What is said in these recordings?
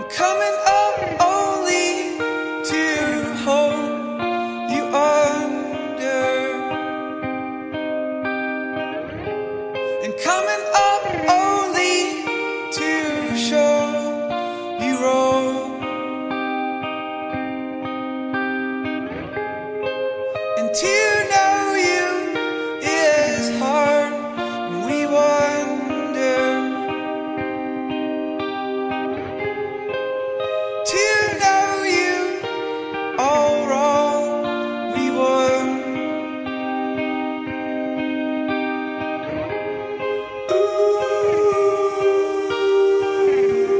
coming up only to hold you under, and coming up only to show you wrong, and to know you is hard, and we wonder. To know you all wrong, we won. Ooh.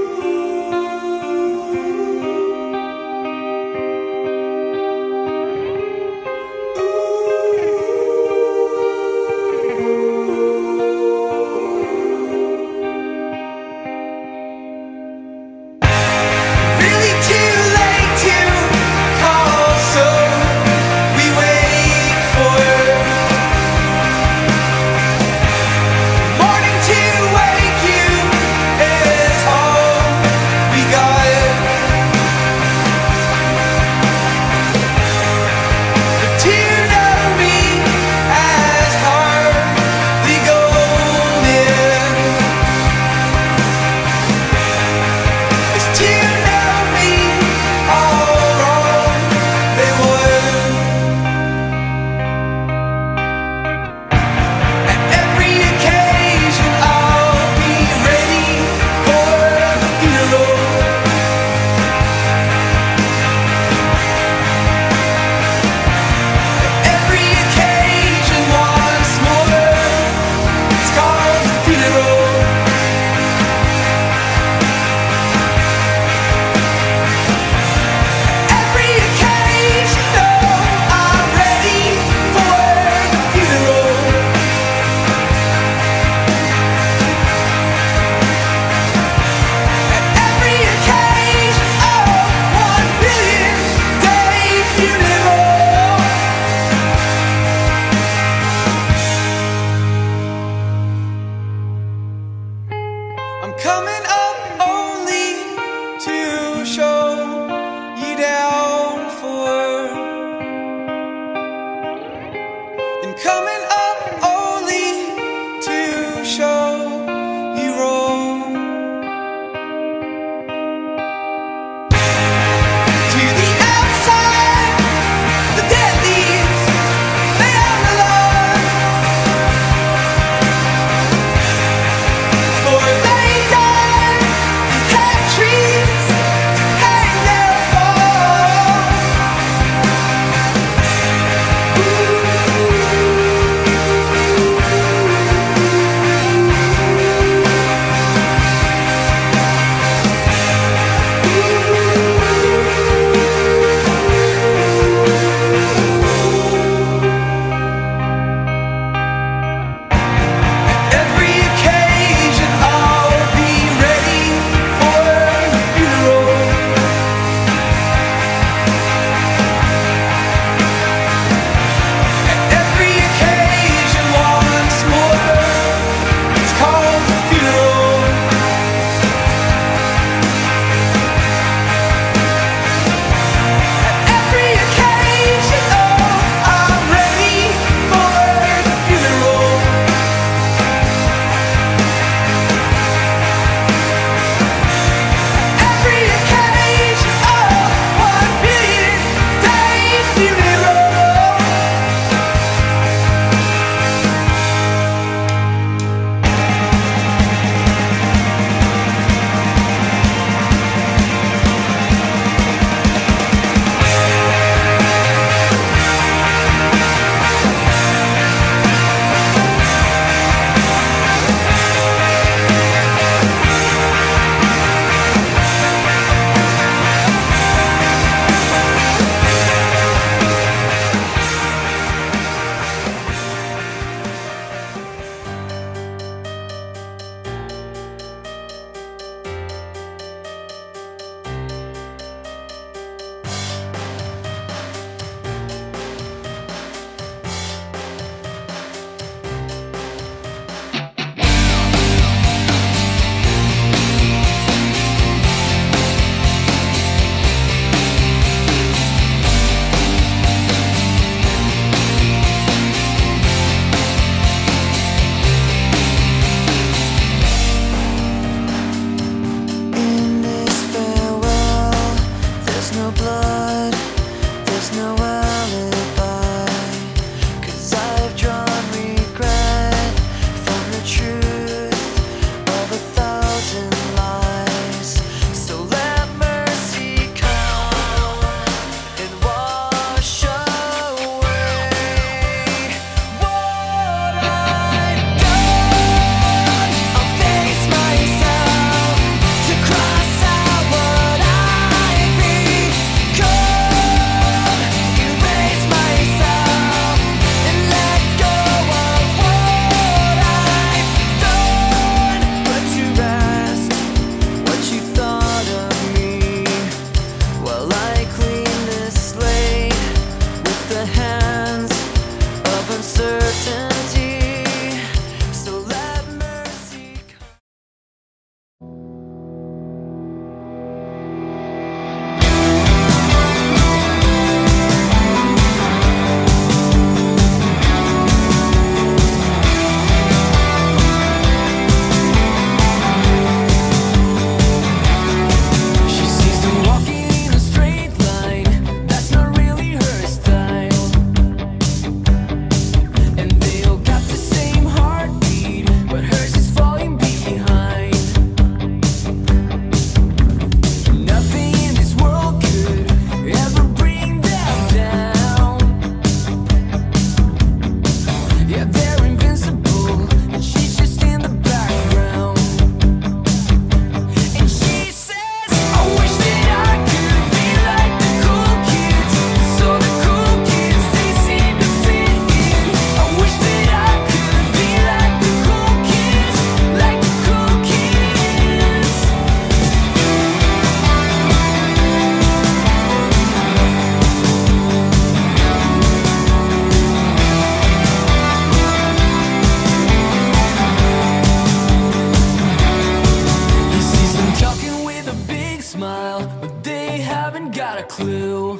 got a clue.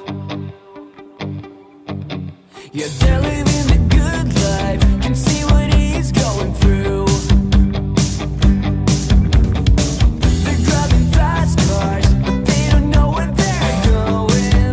Yeah, they're living the good life, can see what he's going through. They're driving fast cars, but they don't know where they're going.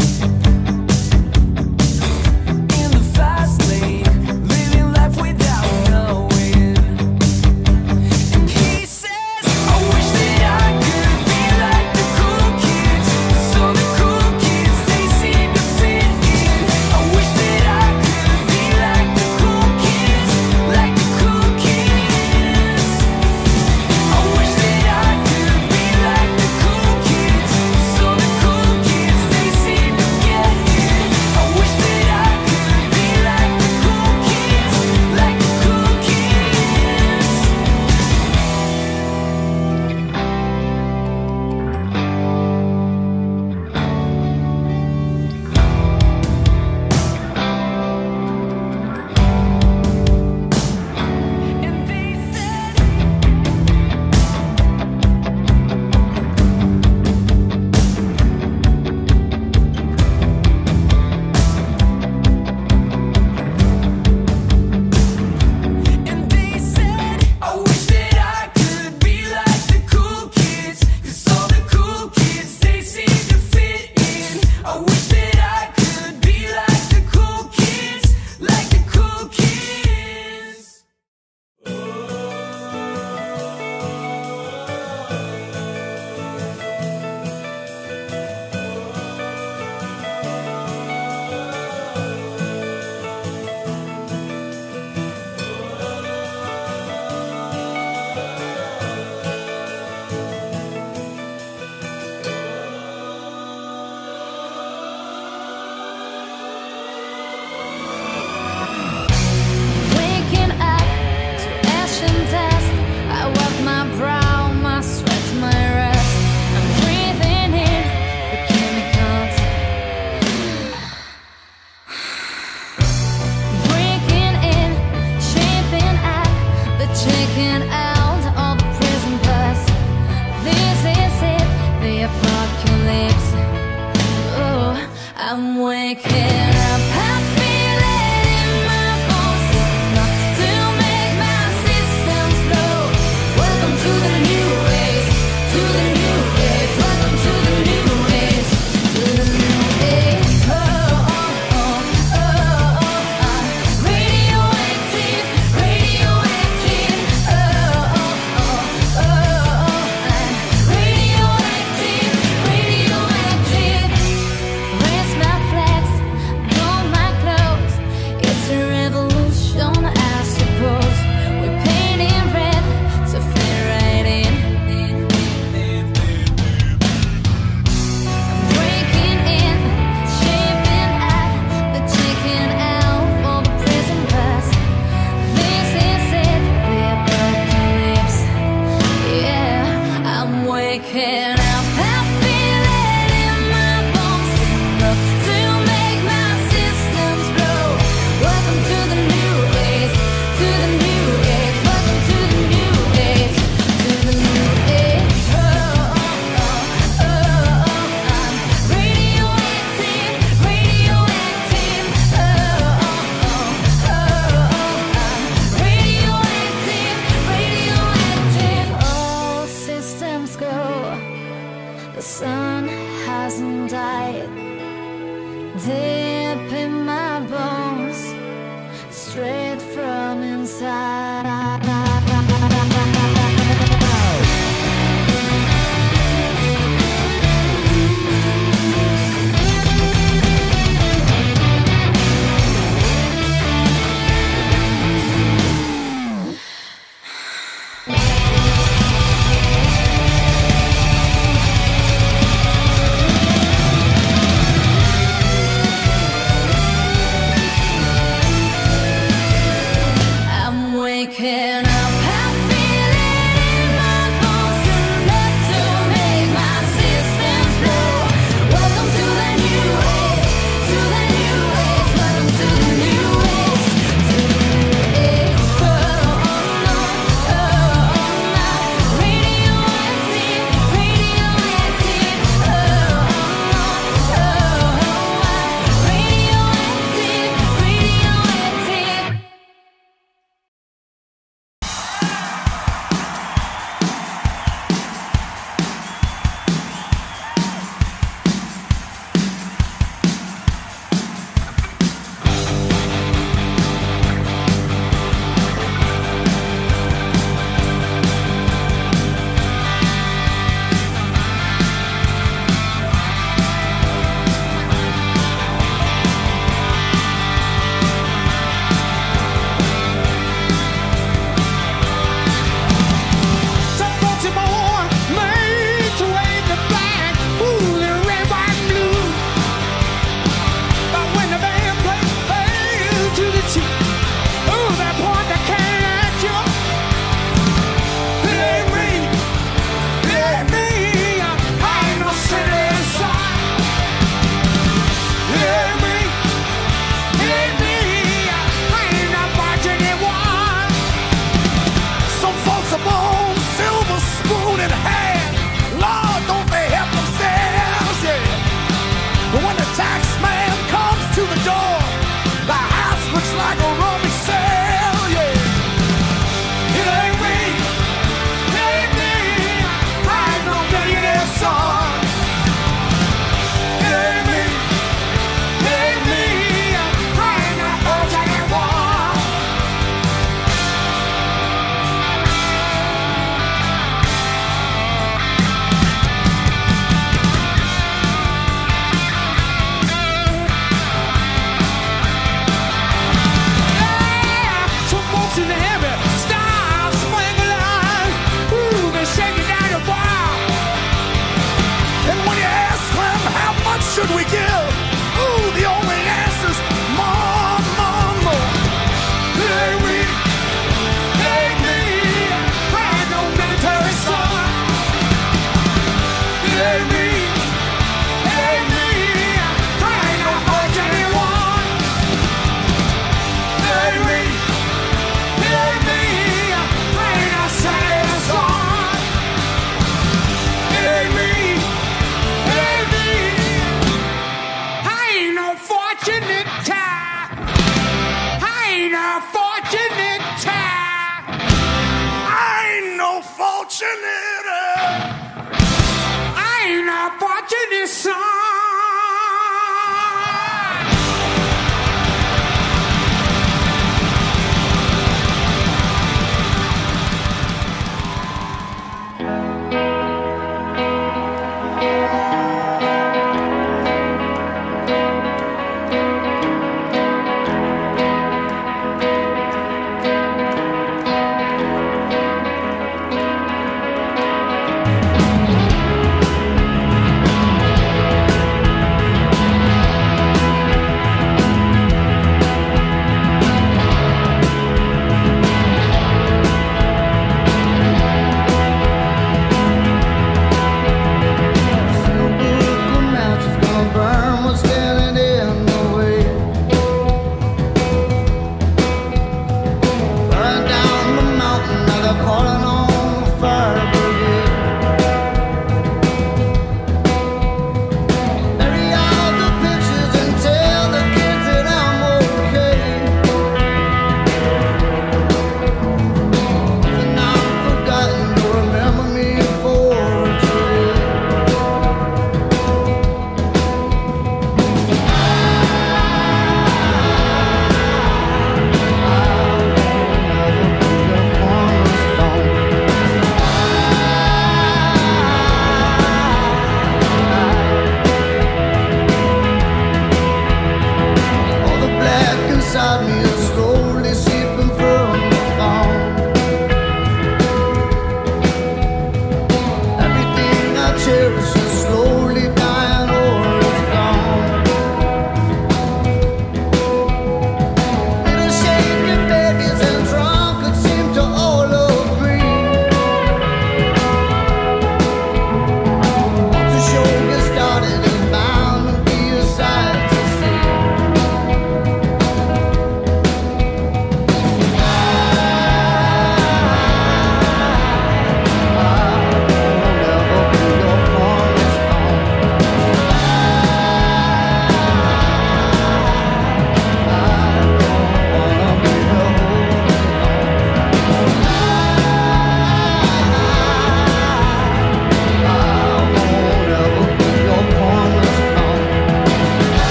In the fast lane, living life without knowing. And he says, I wish that I could be like the cool kids, 'cause all the cool kids, they seem to fit in. I wish that I could be like the cool kids, like the cool kids. I wish that I could be like the cool kids, 'cause all the cool kids, they seem to get it. I wish that I could be like the cool kids, like the cool kids. And they said, and they said, I wish that I could be like the cool kids, 'cause all the cool kids, they seem to fit in. I wish that I could be like the cool kids, like the cool kids. Waking up to ash and dust, I wipe my brow, my sweat, my rest. I'm breathing in the chemicals, breaking in, shaping up, but checking out all the prison bus. This is it, the apocalypse. Oh, I'm waking up, I feel it in my bones, enough to make my systems blow. Welcome to the new age, to the new age. Welcome to the new age, to the new age. Oh, oh, oh, oh, oh, radioactive, radioactive. Oh, oh, oh, oh, radioactive, radioactive. Raise my flags, don't my clothes. It's a revolution, I suppose. We're painting red to fit right in. I'm breaking in, shaping up, but checking out all the prison bus. This is it, the apocalypse. Yeah, I'm waking up, I feel it in my bones, enough to make my systems blow. Welcome to the new age, to the new age. Welcome to the new age, to the new age. Oh, oh, oh, oh, oh, radioactive, radioactive. Oh, oh, oh, oh, radioactive, radioactive. All systems go. The sun hasn't died. Deep in my bones, straight from inside.